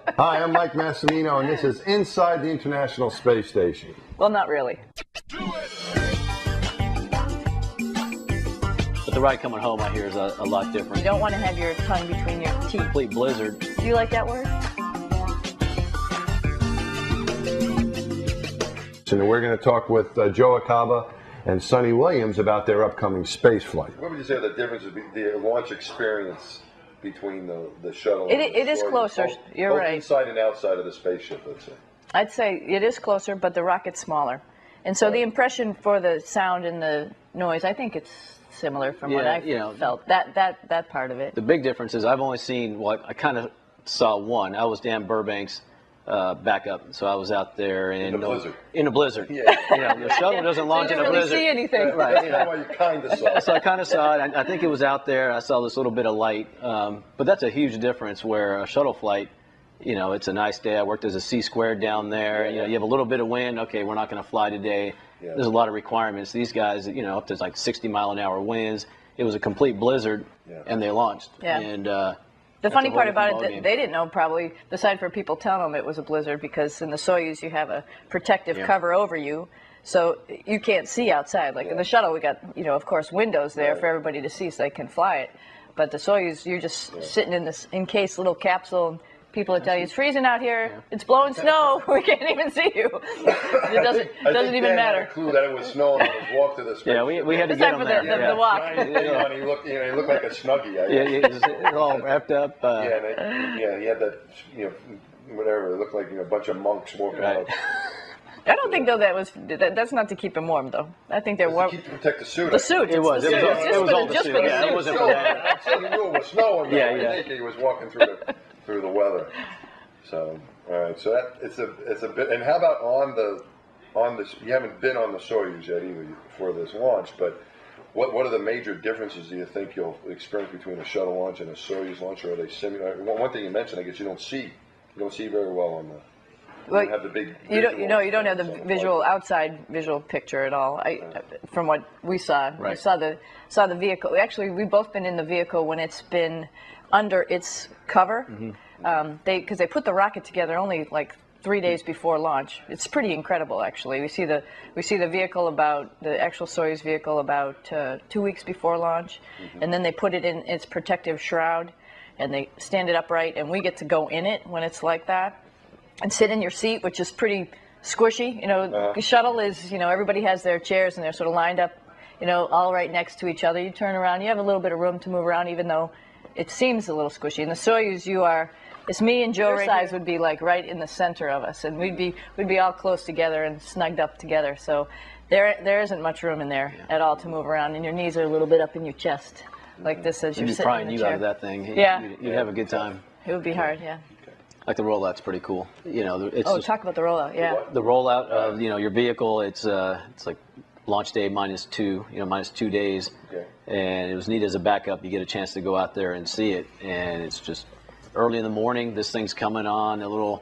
Hi, I'm Mike Massimino, and this is Inside the International Space Station. Well, not really. But the ride coming home, I hear, is a lot different. You don't want to have your tongue between your teeth. Complete blizzard. Do you like that word? And we're going to talk with Joe Acaba and Suni Williams about their upcoming space flight. What would you say the difference is the launch experience between the shuttle? It is closer. You're both right. Inside and outside of the spaceship, let's say. I'd say it is closer, but the rocket's smaller. And so the impression for the sound and the noise, I think it's similar from what I felt. That part of it. The big difference is I've only seen I kind of saw one. I was Dan Burbank's backup, so I was out there in a blizzard. In a blizzard. Yeah. The shuttle doesn't launch in a blizzard. You didn't really see anything. Right. That's why you kind of saw it. So I kind of saw it. I think it was out there. I saw this little bit of light. But that's a huge difference where a shuttle flight, it's a nice day. I worked as a C-squared down there. You have a little bit of wind. Okay, we're not going to fly today. Yeah. There's a lot of requirements. These guys, up to like 60-mile-an-hour winds. It was a complete blizzard, and they launched. Yeah. And the funny part about it, they didn't know probably, aside from people telling them it was a blizzard, because in the Soyuz you have a protective cover over you, so you can't see outside. Like in the shuttle, we got, of course, windows there for everybody to see so they can fly it. But the Soyuz, you're just sitting in this encased little capsule, and people will tell you, it's freezing out here, it's blowing snow, we can't even see you. It doesn't even matter. Had a clue that it was snowing and was walk to the spaceship. Yeah, we had to get him there. The walk. He looked like a Snuggie. He was all wrapped up. He had that, whatever. It looked like a bunch of monks walking out. I don't think though that's not to keep him warm though. I think they're warm. To protect the suit. The suit. It was. It was all the suit. It wasn't for that. I'm sure he knew it was snowing. I think he was walking through the weather. So all right. So it's a bit. And how about on the you haven't been on the Soyuz yet either for this launch, but what are the major differences do you think you'll experience between a shuttle launch and a Soyuz launch, or are they similar? One thing you mentioned, I guess you don't see very well on the. Well, you have the big. You don't have the outside visual picture at all. From what we saw, we saw the vehicle. Actually, we've both been in the vehicle when it's been under its cover. Because they put the rocket together only like 3 days before launch. It's pretty incredible, actually. We see the vehicle the actual Soyuz vehicle about 2 weeks before launch, and then they put it in its protective shroud, and they stand it upright, and we get to go in it when it's like that. And sit in your seat, which is pretty squishy. The shuttle is, everybody has their chairs and they're sort of lined up, all right next to each other. You turn around, you have a little bit of room to move around, even though it seems a little squishy. In the Soyuz, it's me and Joe. Size would be like right in the center of us, and we'd be all close together and snugged up together. So there isn't much room in there at all to move around, and your knees are a little bit up in your chest, like this as you're sitting in the chair. Out of that thing. You'd have a good time. It would be hard, Like the rollout's pretty cool. Talk about the rollout, The rollout of your vehicle. It's like launch day minus 2 days, and it was neat as a backup. You get a chance to go out there and see it, and it's just early in the morning. This thing's coming on a little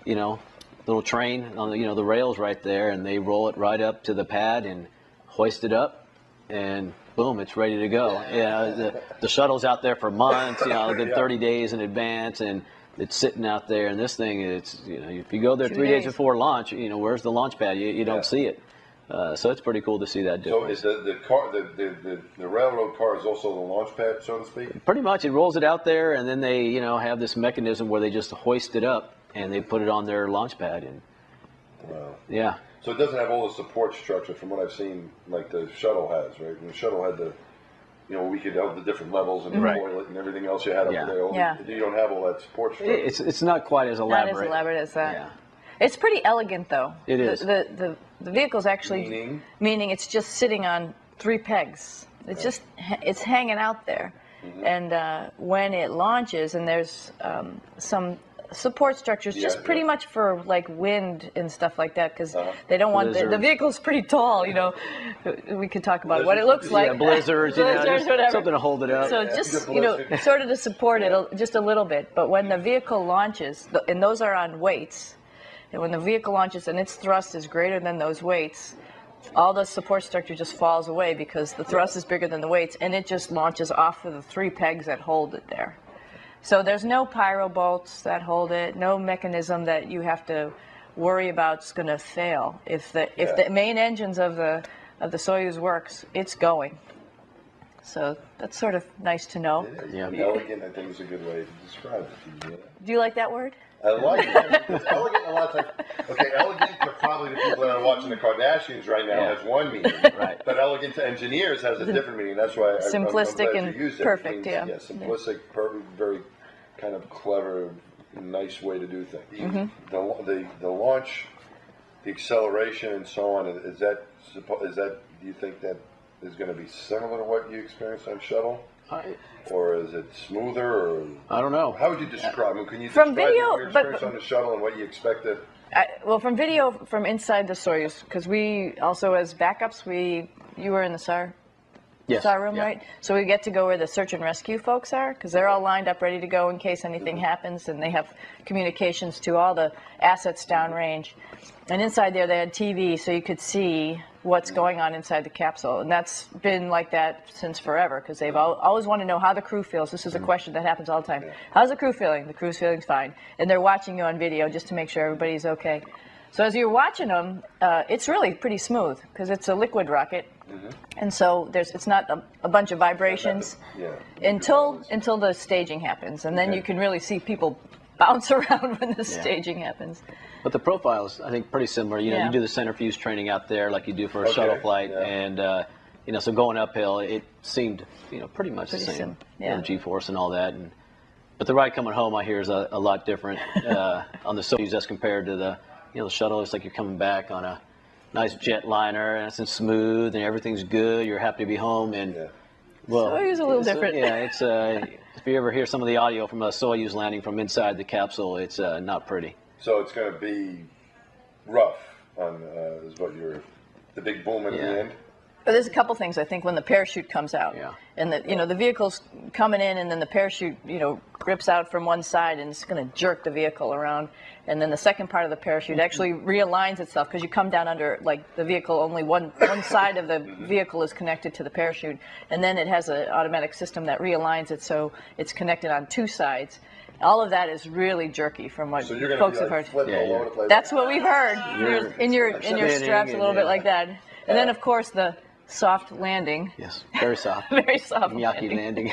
train on the rails right there, and they roll it right up to the pad and hoist it up, and boom, it's ready to go. The shuttle's out there for months, a good 30 days in advance, and it's sitting out there, and this thing, it's if you go there 3 days before launch, where's the launch pad? You don't see it. So it's pretty cool to see that difference. So is the railroad car is also the launch pad, so to speak? Pretty much, it rolls it out there, and then they have this mechanism where they just hoist it up and they put it on their launch pad. And wow. Yeah. So it doesn't have all the support structure from what I've seen, like the shuttle has, right? And the shuttle had we could have the different levels and the toilet and everything else you had up there. You don't have all that support structure. It's not quite as elaborate. Not as elaborate as that. Yeah. It's pretty elegant, though. It is. The vehicle's actually meaning it's just sitting on 3 pegs. It's it's hanging out there, and when it launches, and there's some support structures, just pretty much for like wind and stuff like that, because they don't want the vehicle's pretty tall. We could talk about what it looks like. Blizzards, whatever. Something to hold it up. So just sort of to support it just a little bit. But when the vehicle launches, and those are on weights. And when the vehicle launches and its thrust is greater than those weights, all the support structure just falls away because the thrust is bigger than the weights, and it just launches off of the 3 pegs that hold it there. So there's no pyro bolts that hold it, no mechanism that you have to worry about is going to fail. If the main engines of the Soyuz works, it's going. So that's sort of nice to know. Yeah. Elegant, I think, is a good way to describe it. Yeah. Do you like that word? I like it. It's elegant a lot of times. Okay, elegant to probably the people that are watching the Kardashians right now has one meaning. Right. But elegant to engineers has a different meaning. That's why simplistic I'm glad and you used it. perfect, It means, simplistic, perfect, very kind of clever, nice way to do things. The launch, the acceleration, and so on. Is that? Do you think that is going to be similar to what you experienced on shuttle? Or is it smoother? Or I don't know. How would you describe it? Can you From describe video, your experience on the shuttle and what you expected? Well, from video from inside the Soyuz, because we also, as backups, you were in the SAR room, right? So we get to go where the search and rescue folks are, because they're all lined up ready to go in case anything happens, and they have communications to all the assets downrange. And inside there, they had TV, so you could see what's going on inside the capsule. And that's been like that since forever, because they've always wanted to know how the crew feels. This is a question that happens all the time. How's the crew feeling? The crew's feeling fine. And they're watching you on video just to make sure everybody's okay. So as you're watching them, it's really pretty smooth, because it's a liquid rocket. And so it's not a bunch of vibrations until the staging happens. And then you can really see people bounce around when the staging happens. But the profile is, I think, pretty similar. You know, you do the centrifuge training out there like you do for a shuttle flight, and you know, so going uphill, it seemed, you know, pretty much the same. You know, G-force and all that. But the ride coming home, I hear, is a lot different on the Soyuz as compared to the the shuttle. It's like you're coming back on a nice jetliner, and it's smooth, and everything's good. You're happy to be home, and well, Soyuz a little different. It's if you ever hear some of the audio from a Soyuz landing from inside the capsule, it's not pretty. So it's going to be rough on is what the big boom at the end. But there's a couple things, I think, when the parachute comes out, and the vehicle's coming in, and then the parachute grips out from one side, and it's going to jerk the vehicle around, and then the second part of the parachute actually realigns itself, because you come down under, like, the vehicle, only one side of the vehicle is connected to the parachute, and then it has an automatic system that realigns it so it's connected on two sides. All of that is really jerky from what folks have heard. That's what we've heard. In your straps a little bit like that. And then, of course, the soft landing. Yes, very soft. Very soft Miyake landing.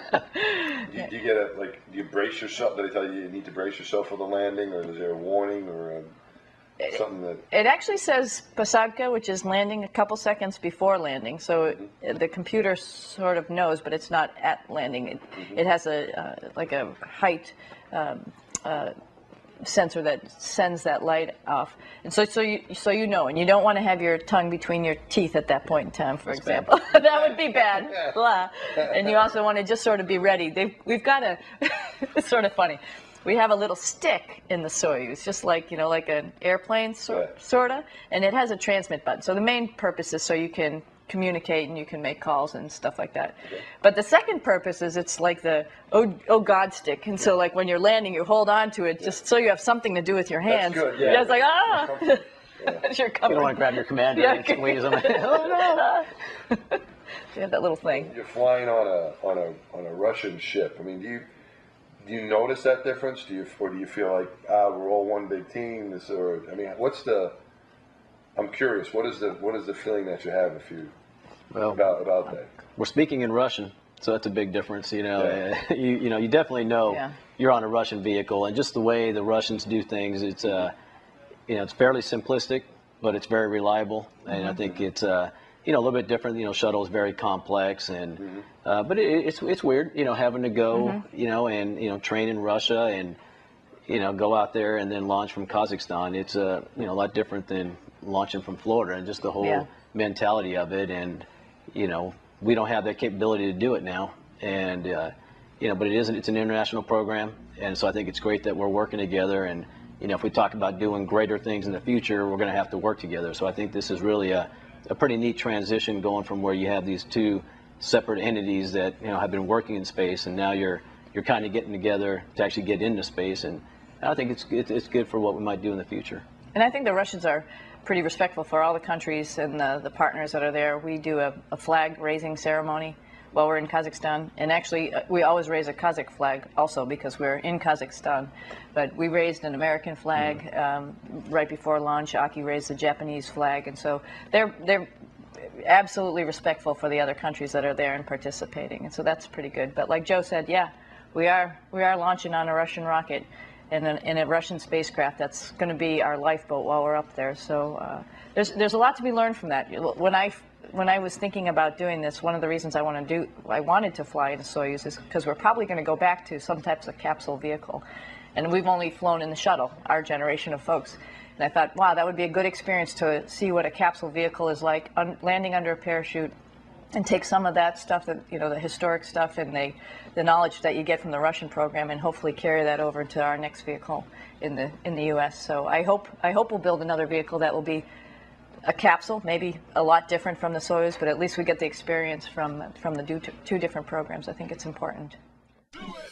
Do you get do you brace yourself? Did they tell you need to brace yourself for the landing, or is there a warning or something that? It actually says Posadka, which is landing a couple seconds before landing. So the computer sort of knows, but it's not at landing. It has like a height sensor that sends that light off, and so you know, and you don't want to have your tongue between your teeth at that point in time, for example. That would be bad. Blah. And you also want to just sort of be ready. We've got a. It's sort of funny. We have a little stick in the Soyuz, just like like an airplane sorta, and it has a transmit button. So the main purpose is so you can communicate and you can make calls and stuff like that. But the second purpose is it's like the oh God stick, and so like when you're landing, you hold on to it just so you have something to do with your hands. That's good. Yeah, it's like you're coming. You don't want to grab your commander and squeeze them. Oh no! You have that little thing. You're flying on a Russian ship. I mean, do you notice that difference? Do you feel like we're all one big team? I'm curious. What is the feeling that you have about that? We're speaking in Russian, so that's a big difference. You definitely know you're on a Russian vehicle, and just the way the Russians do things, it's it's fairly simplistic, but it's very reliable, and I think it's a little bit different. Shuttle is very complex, and but it's weird, having to go, and train in Russia and go out there and then launch from Kazakhstan. It's a lot different than launching from Florida, and just the whole mentality of it, and we don't have that capability to do it now, and but it's an international program, and so I think it's great that we're working together, and if we talk about doing greater things in the future, we're going to have to work together. So I think this is really a pretty neat transition, going from where you have these two separate entities that have been working in space, and now you're kind of getting together to actually get into space, and I think it's good for what we might do in the future. And I think the Russians are pretty respectful for all the countries and the partners that are there. We do a flag raising ceremony while we're in Kazakhstan. And actually, we always raise a Kazakh flag also because we're in Kazakhstan. But we raised an American flag right before launch. Aki raised the Japanese flag, and so they're absolutely respectful for the other countries that are there and participating, and so that's pretty good. But like Joe said, yeah, we are launching on a Russian rocket in a Russian spacecraft. That's going to be our lifeboat while we're up there. So there's a lot to be learned from that. When I was thinking about doing this, one of the reasons I wanted to fly in a Soyuz is because we're probably going to go back to some types of capsule vehicle, and we've only flown in the shuttle, our generation of folks. And I thought, wow, that would be a good experience to see what a capsule vehicle is like, landing under a parachute, and take some of that stuff, that the historic stuff and the knowledge that you get from the Russian program, and hopefully carry that over to our next vehicle in the U.S. So I hope we'll build another vehicle that will be a capsule, maybe a lot different from the Soyuz, but at least we get the experience from the two different programs. I think it's important.